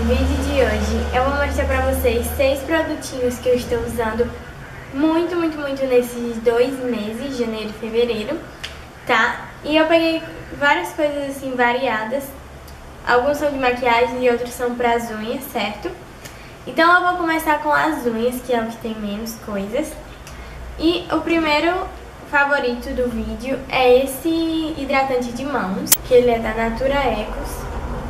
no vídeo de hoje eu vou mostrar pra vocês 6 produtinhos que eu estou usando muito nesses 2 meses, janeiro e fevereiro, tá? E eu peguei várias coisas assim variadas, alguns são de maquiagem e outros são para as unhas, certo? Então eu vou começar com as unhas, que é o que tem menos coisas. E o primeiro favorito do vídeo é esse hidratante de mãos, que ele é da Natura Ecos.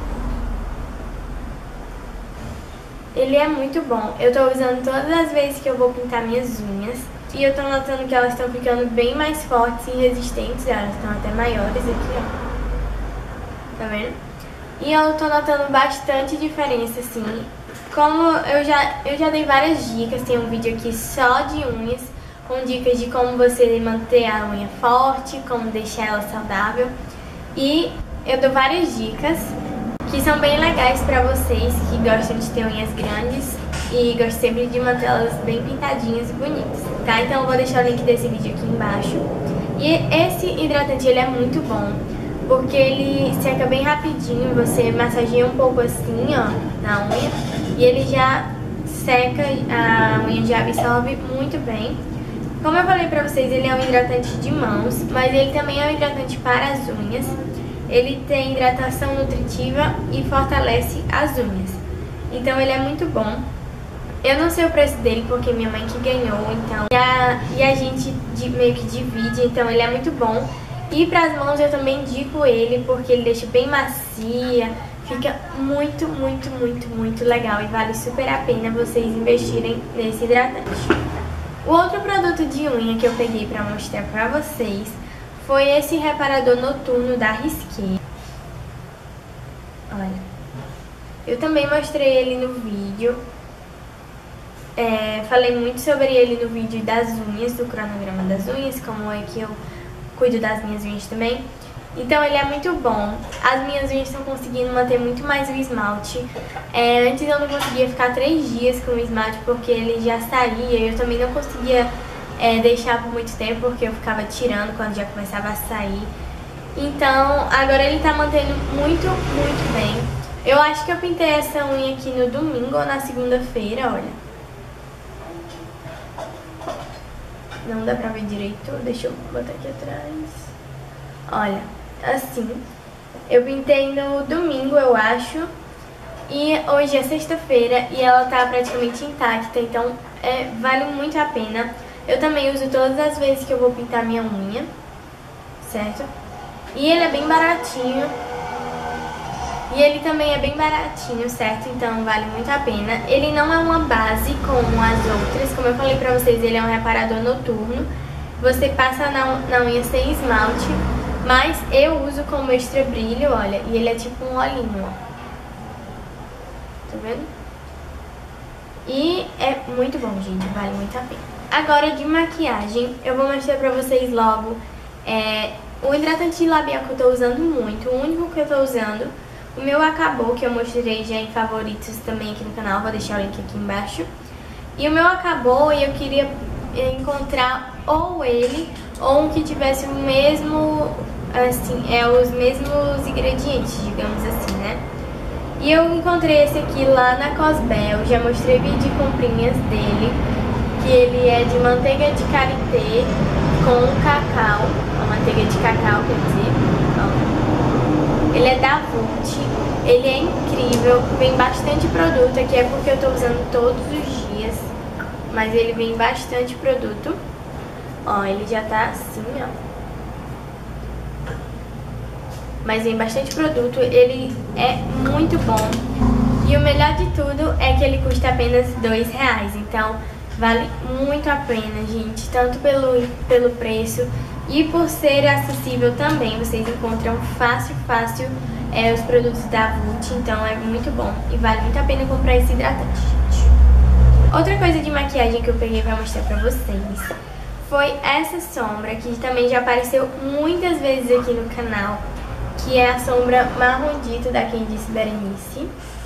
Ele é muito bom, eu tô usando todas as vezes que eu vou pintar minhas unhas. E eu tô notando que elas estão ficando bem mais fortes e resistentes, elas estão até maiores aqui, ó. Tá vendo? E eu tô notando bastante diferença, assim. Como eu já dei várias dicas, tem um vídeo aqui só de unhas, com dicas de como você manter a unha forte, como deixar ela saudável. E eu dou várias dicas que são bem legais pra vocês que gostam de ter unhas grandes e gostam sempre de mantê-las bem pintadinhas e bonitas, tá? Então eu vou deixar o link desse vídeo aqui embaixo. E esse hidratante, ele é muito bom, porque ele seca bem rapidinho, você massageia um pouco assim, ó, na unha, e ele já seca, a unha já absorve muito bem. Como eu falei pra vocês, ele é um hidratante de mãos, mas ele também é um hidratante para as unhas. Ele tem hidratação nutritiva e fortalece as unhas. Então ele é muito bom. Eu não sei o preço dele porque minha mãe que ganhou, então e a gente meio que divide, então ele é muito bom. E para as mãos eu também indico ele porque ele deixa bem macia, fica muito legal e vale super a pena vocês investirem nesse hidratante. O outro produto de unha que eu peguei para mostrar para vocês foi esse reparador noturno da Risqué. Olha, eu também mostrei ele no vídeo. Falei muito sobre ele no vídeo das unhas, do cronograma das unhas, como é que eu cuido das minhas unhas também. Então ele é muito bom. As minhas unhas estão conseguindo manter muito mais o esmalte. Antes eu não conseguia ficar 3 dias com o esmalte porque ele já saía. Eu também não conseguia deixar por muito tempo porque eu ficava tirando quando já começava a sair. Então agora ele tá mantendo muito bem. Eu acho que eu pintei essa unha aqui no domingo ou na segunda-feira, olha. Não dá pra ver direito, deixa eu botar aqui atrás. Olha, assim, eu pintei no domingo, eu acho. E hoje é sexta-feira e ela tá praticamente intacta, então vale muito a pena. Eu também uso todas as vezes que eu vou pintar minha unha, certo? E ele é bem baratinho. E ele também é bem baratinho, certo? Então vale muito a pena. Ele não é uma base como as outras. Como eu falei pra vocês, ele é um reparador noturno. Você passa na unha sem esmalte. Mas eu uso como extra brilho, olha. E ele é tipo um olhinho, ó. Tá vendo? E é muito bom, gente. Vale muito a pena. Agora de maquiagem, eu vou mostrar pra vocês logo o hidratante labial que eu tô usando muito. O único que eu tô usando. O meu acabou, que eu mostrei já em favoritos também aqui no canal, vou deixar o link aqui embaixo. E o meu acabou e eu queria encontrar ou ele, ou um que tivesse o mesmo, assim, os mesmos ingredientes, digamos assim, né? E eu encontrei esse aqui lá na Cosbel, já mostrei vídeo de comprinhas dele, que ele é de manteiga de karité com cacau, a manteiga de cacau, quer dizer, ó. Ele é da Vult, ele é incrível, vem bastante produto, aqui é porque eu tô usando todos os dias, mas ele vem bastante produto. Ó, ele já tá assim, ó. Mas vem bastante produto, ele é muito bom. E o melhor de tudo é que ele custa apenas R$2, então vale muito a pena, gente, tanto pelo preço e por ser acessível também. Vocês encontram fácil os produtos da Vult, então é muito bom e vale muito a pena comprar esse hidratante, gente. Outra coisa de maquiagem que eu peguei pra mostrar pra vocês foi essa sombra, que também já apareceu muitas vezes aqui no canal, que é a sombra Marrondito da Quem Disse Berenice.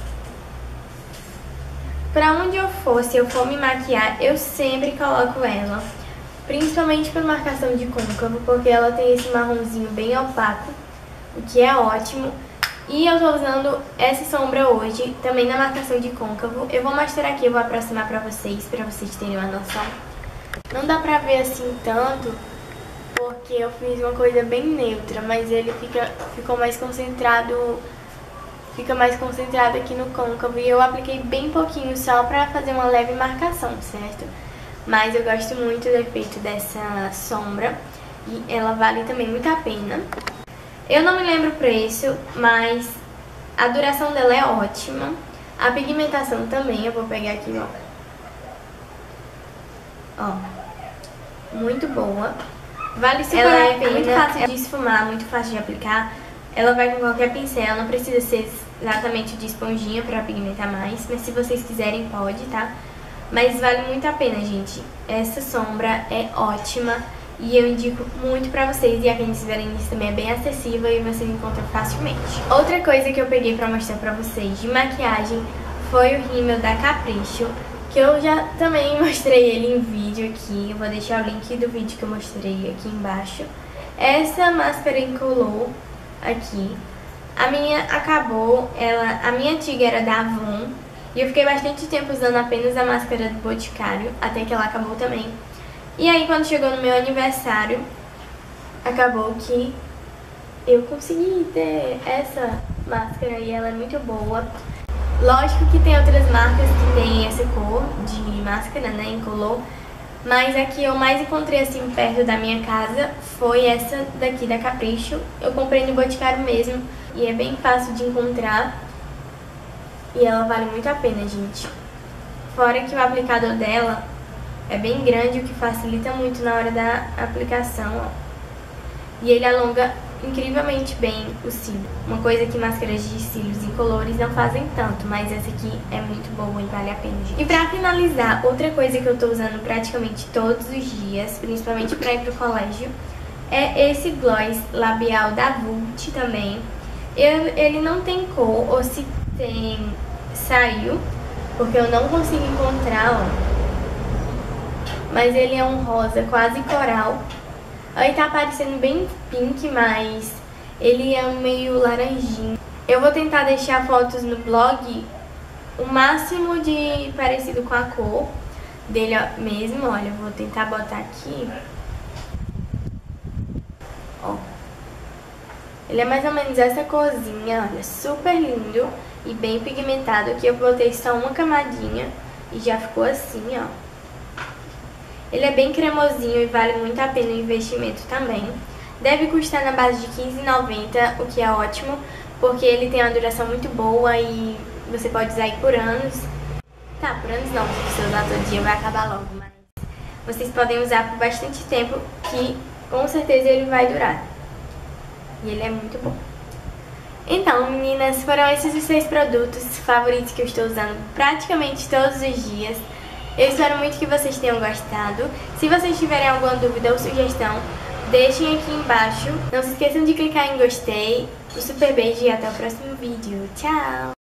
Pra onde eu for, se eu for me maquiar, eu sempre coloco ela, principalmente por marcação de côncavo, porque ela tem esse marronzinho bem opaco, o que é ótimo. E eu tô usando essa sombra hoje, também na marcação de côncavo. Eu vou mostrar aqui, eu vou aproximar pra vocês terem uma noção. Não dá pra ver assim tanto, porque eu fiz uma coisa bem neutra, mas ele ficou mais concentrado, fica mais concentrado aqui no côncavo. E eu apliquei bem pouquinho só pra fazer uma leve marcação, certo? Mas eu gosto muito do efeito dessa sombra e ela vale também muito a pena. Eu não me lembro o preço, mas a duração dela é ótima. A pigmentação também, eu vou pegar aqui, ó. Muito boa. Vale super a pena. Muito fácil de esfumar, muito fácil de aplicar. Ela vai com qualquer pincel, não precisa ser exatamente de esponjinha pra pigmentar mais. Mas se vocês quiserem, pode, tá? Mas vale muito a pena, gente. Essa sombra é ótima. E eu indico muito pra vocês, e a quem estiver nisso também é bem acessível e vocês encontram facilmente. Outra coisa que eu peguei pra mostrar pra vocês de maquiagem foi o rímel da Capricho, que eu já também mostrei ele em vídeo aqui. Eu vou deixar o link do vídeo que eu mostrei aqui embaixo. Essa máscara incolor aqui, a minha acabou, a minha antiga era da Avon, e eu fiquei bastante tempo usando apenas a máscara do Boticário, até que ela acabou também. E aí, quando chegou no meu aniversário, acabou que eu consegui ter essa máscara e ela é muito boa. Lógico que tem outras marcas que tem essa cor de máscara, né, incolor. Mas a que eu mais encontrei assim perto da minha casa foi essa daqui da Capricho. Eu comprei no Boticário mesmo e é bem fácil de encontrar. E ela vale muito a pena, gente. Fora que o aplicador dela é bem grande, o que facilita muito na hora da aplicação, ó. E ele alonga incrivelmente bem o cílio. Uma coisa que máscaras de cílios incolores não fazem tanto, mas essa aqui é muito boa e vale a pena, gente. E pra finalizar, outra coisa que eu tô usando praticamente todos os dias, principalmente pra ir pro colégio, é esse gloss labial da Vult também. Ele não tem cor, ou se tem, saiu, porque eu não consigo encontrar, ó. Mas ele é um rosa quase coral. Aí tá parecendo bem pink, mas ele é um meio laranjinho. Eu vou tentar deixar fotos no blog o máximo de parecido com a cor dele mesmo. Olha, eu vou tentar botar aqui. Ó. Ele é mais ou menos essa corzinha, olha, super lindo e bem pigmentado. Aqui eu botei só uma camadinha e já ficou assim, ó. Ele é bem cremosinho e vale muito a pena o investimento também. Deve custar na base de R$15,90, o que é ótimo, porque ele tem uma duração muito boa e você pode usar aí por anos. Tá, por anos não, se você usar todo dia vai acabar logo, mas vocês podem usar por bastante tempo, que com certeza ele vai durar. E ele é muito bom. Então, meninas, foram esses os 6 produtos favoritos que eu estou usando praticamente todos os dias. Eu espero muito que vocês tenham gostado. Se vocês tiverem alguma dúvida ou sugestão, deixem aqui embaixo. Não se esqueçam de clicar em gostei. Um super beijo e até o próximo vídeo. Tchau!